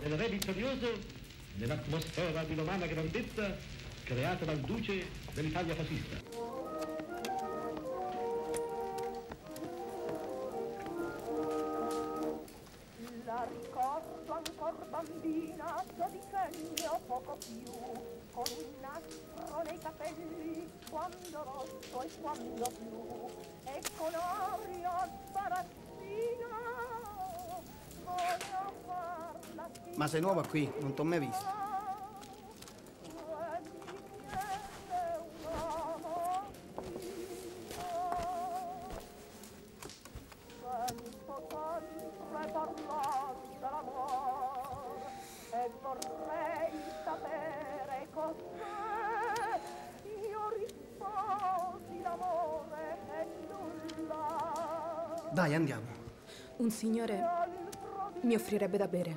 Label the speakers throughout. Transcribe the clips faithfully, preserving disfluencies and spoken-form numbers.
Speaker 1: il re vittorioso nell'atmosfera di romana grandezza creata dal duce dell'Italia fascista.
Speaker 2: La ricordo ancor bambina, dodicenne o poco più, con un nastro nei capelli, quando rosso e quando blu, e con aria sbarazzina, voleva farla.
Speaker 3: Ma sei nuova qui? Non t'ho mai visto.
Speaker 2: E vorrei sapere cos'è. Io risposi l'amore è nulla.
Speaker 3: Dai, andiamo.
Speaker 4: Un signore mi offrirebbe da bere.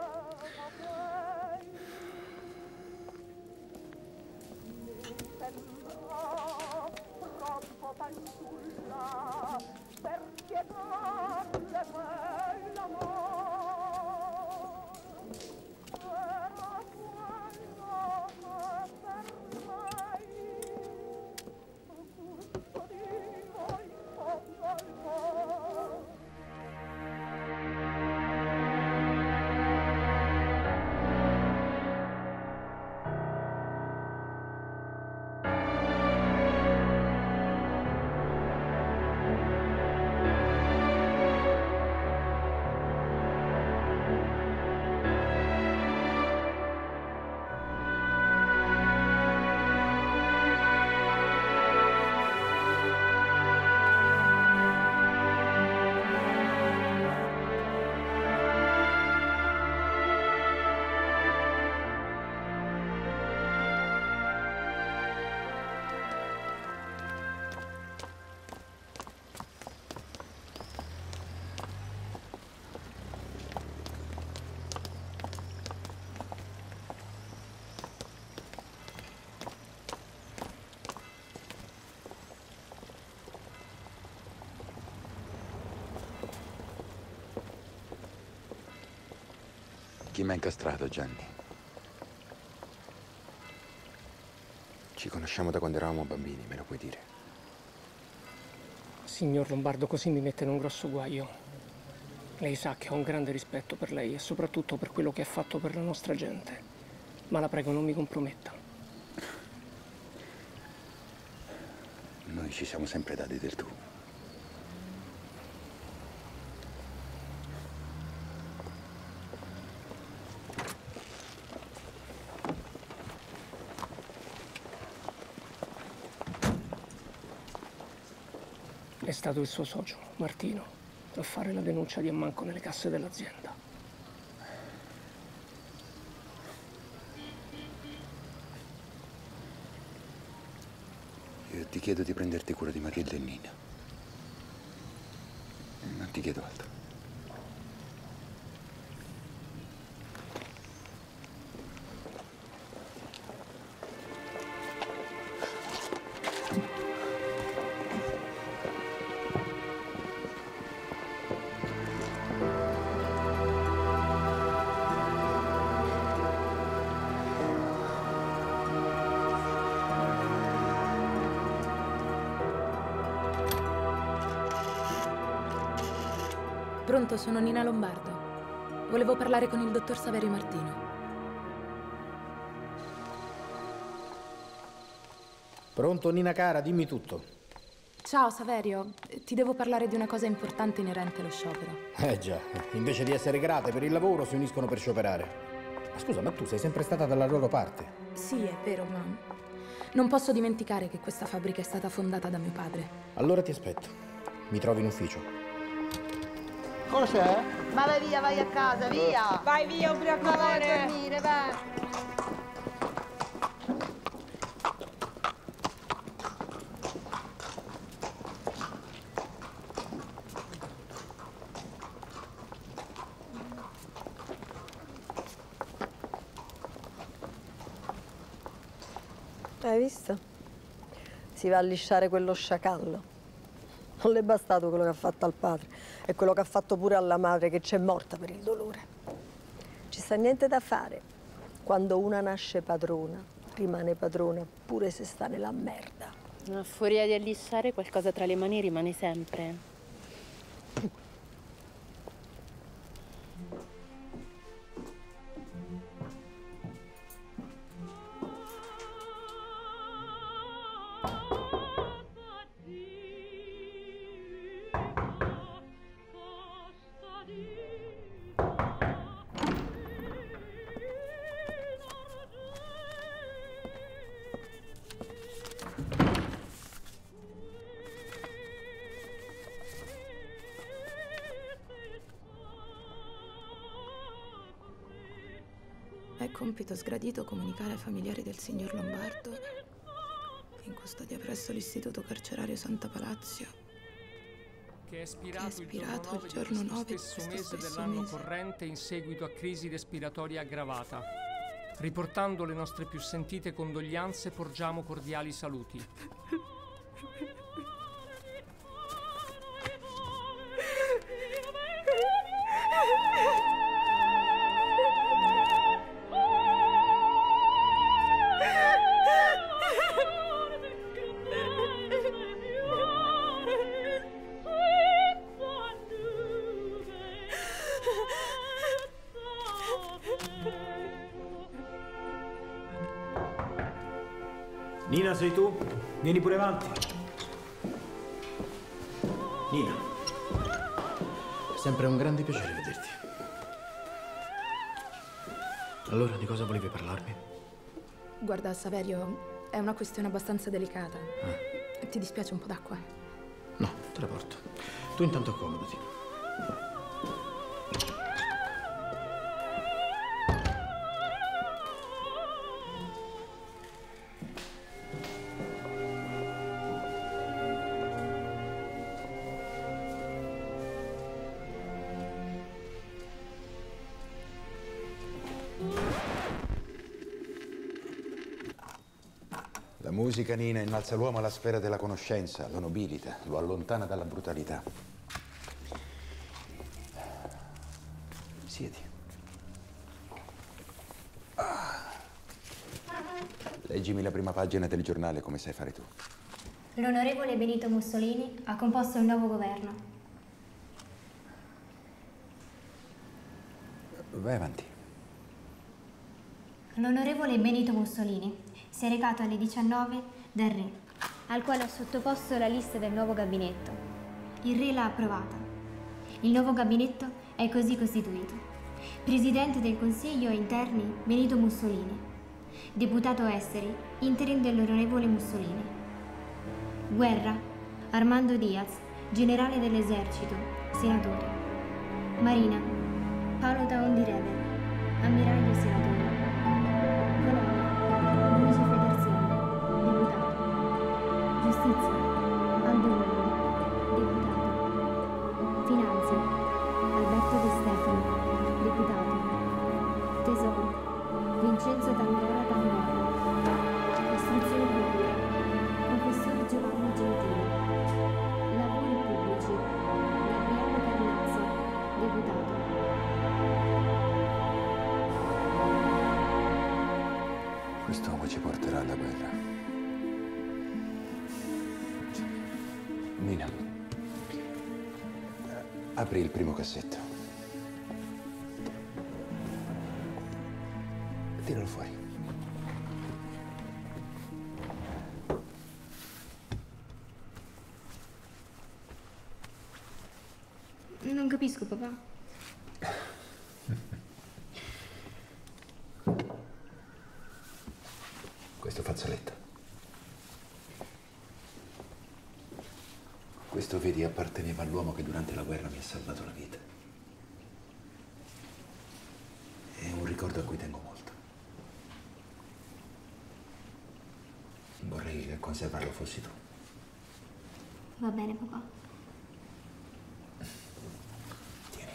Speaker 2: Mi sembrò troppo fanciulla per spiegarle quell'amore.
Speaker 5: Chi mi ha incastrato, Gianni? Ci conosciamo da quando eravamo bambini, me lo puoi dire?
Speaker 6: Signor Lombardo, così mi mette in un grosso guaio. Lei sa che ho un grande rispetto per lei e soprattutto per quello che ha fatto per la nostra gente. Ma la prego, non mi comprometta.
Speaker 5: Noi ci siamo sempre dati del tu.
Speaker 6: È stato il suo socio, Martino, a fare la denuncia di ammanco nelle casse dell'azienda.
Speaker 5: Io ti chiedo di prenderti cura di Matilde e Nina. Non ti chiedo altro.
Speaker 4: Pronto, sono Nina Lombardo. Volevo parlare con il dottor Saverio Martino.
Speaker 3: Pronto, Nina cara, dimmi tutto.
Speaker 4: Ciao Saverio, ti devo parlare di una cosa importante inerente allo sciopero.
Speaker 3: Eh già, invece di essere grate per il lavoro si uniscono per scioperare. Ma scusa, ma tu sei sempre stata dalla loro parte?
Speaker 4: Sì, è vero, ma non posso dimenticare che questa fabbrica è stata fondata da mio padre.
Speaker 3: Allora ti aspetto. Mi trovi in ufficio.
Speaker 7: Cos'è?
Speaker 8: Ma vai via, vai a casa, via!
Speaker 7: Vai via, ubriacone!
Speaker 8: Vai a dormire, vai!
Speaker 9: Hai visto? Si va a lisciare quello sciacallo. Non le è bastato quello che ha fatto al padre e quello che ha fatto pure alla madre che c'è morta per il dolore. Ci sta sta niente da fare. Quando una nasce padrona, rimane padrona pure se sta nella merda.
Speaker 7: A furia di allissare, qualcosa tra le mani rimane sempre.
Speaker 4: È compito sgradito comunicare ai familiari del signor Lombardo, in custodia presso l'istituto carcerario Santa Palazzo,
Speaker 6: che è espirato,
Speaker 4: che è espirato il giorno nove di questo
Speaker 6: stesso mese
Speaker 4: stesso
Speaker 6: dell'anno
Speaker 4: mese.
Speaker 6: corrente in seguito a crisi respiratoria aggravata. Riportando le nostre più sentite condoglianze, porgiamo cordiali saluti.
Speaker 10: Nina, sei tu? Vieni pure avanti. Nina.
Speaker 3: È sempre un grande piacere vederti. Allora, di cosa volevi parlarmi?
Speaker 4: Guarda, Saverio, è una questione abbastanza delicata.
Speaker 3: Ah.
Speaker 4: Ti dispiace un po' d'acqua?
Speaker 3: No, te la porto. Tu intanto accomodati.
Speaker 5: La musica, Nina, innalza l'uomo alla sfera della conoscenza, lo nobilita, lo allontana dalla brutalità. Siedi. Ah. Leggimi la prima pagina del giornale come sai fare tu.
Speaker 11: L'onorevole Benito Mussolini ha composto il nuovo governo.
Speaker 5: Vai avanti.
Speaker 11: L'onorevole Benito Mussolini si è recato alle diciannove dal re, al quale ha sottoposto la lista del nuovo gabinetto. Il re l'ha approvata. Il nuovo gabinetto è così costituito: Presidente del Consiglio Interni Benito Mussolini, Deputato Esteri interim dell'onorevole Mussolini, Guerra Armando Diaz, Generale dell'Esercito, Senatore, Marina Paolo Taon di Rever, Ammiraglio Senatore, Colonia Luigi Federziani, Deputato, Giustizia Aldo Moro, Deputato, Finanze Alberto De Stefano, Deputato, Tesoro Vincenzo Tangara Tangara, Istruzione Pubblica Professor Giovanni Gentile, Lavori Pubblici Gabriele Carnazzi, Deputato.
Speaker 5: Quest'uomo ci porterà alla guerra. Nina, apri il primo cassetto. Tiralo fuori.
Speaker 11: Non capisco, papà.
Speaker 5: Questo fazzoletto. Questo, vedi, apparteneva all'uomo che durante la guerra mi ha salvato la vita. È un ricordo a cui tengo molto. Vorrei che a conservarlo fossi tu.
Speaker 11: Va bene, papà.
Speaker 5: Tieni.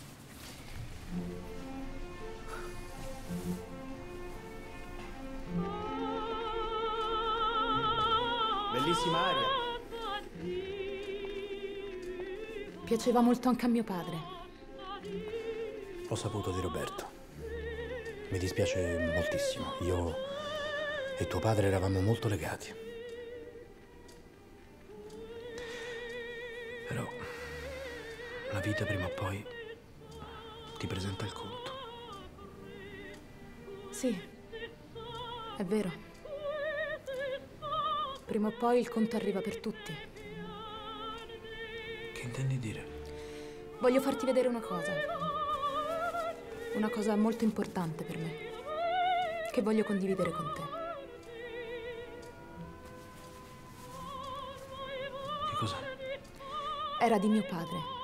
Speaker 3: Bellissima aria.
Speaker 4: Piaceva molto anche a mio padre.
Speaker 3: Ho saputo di Roberto. Mi dispiace moltissimo. Io e tuo padre eravamo molto legati. Però la vita prima o poi ti presenta il conto.
Speaker 4: Sì, è vero. Prima o poi il conto arriva per tutti.
Speaker 3: Che intendi dire?
Speaker 4: Voglio farti vedere una cosa. Una cosa molto importante per me. Che voglio condividere con te.
Speaker 3: Che cos'è?
Speaker 4: Era di mio padre.